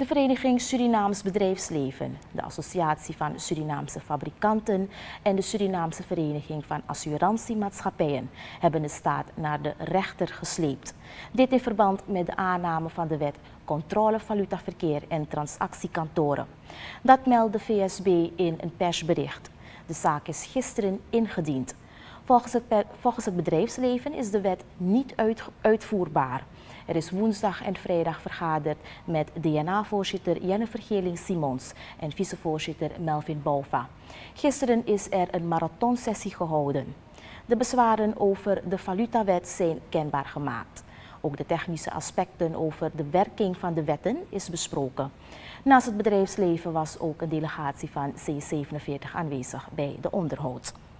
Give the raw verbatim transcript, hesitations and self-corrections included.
De Vereniging Surinaams Bedrijfsleven, de Associatie van Surinaamse Fabrikanten en de Surinaamse Vereniging van Assurantiemaatschappijen hebben de staat naar de rechter gesleept. Dit in verband met de aanname van de wet Controle Valutaverkeer en Transactiekantoren. Dat meldt de V S B in een persbericht. De zaak is gisteren ingediend. Volgens het, volgens het bedrijfsleven is de wet niet uit, uitvoerbaar. Er is woensdag en vrijdag vergaderd met D N A-voorzitter Jennifer Geling-Simons en vicevoorzitter Melvin Bouva. Gisteren is er een marathonsessie gehouden. De bezwaren over de valutawet zijn kenbaar gemaakt. Ook de technische aspecten over de werking van de wetten is besproken. Naast het bedrijfsleven was ook een delegatie van C zevenenveertig aanwezig bij de onderhoud.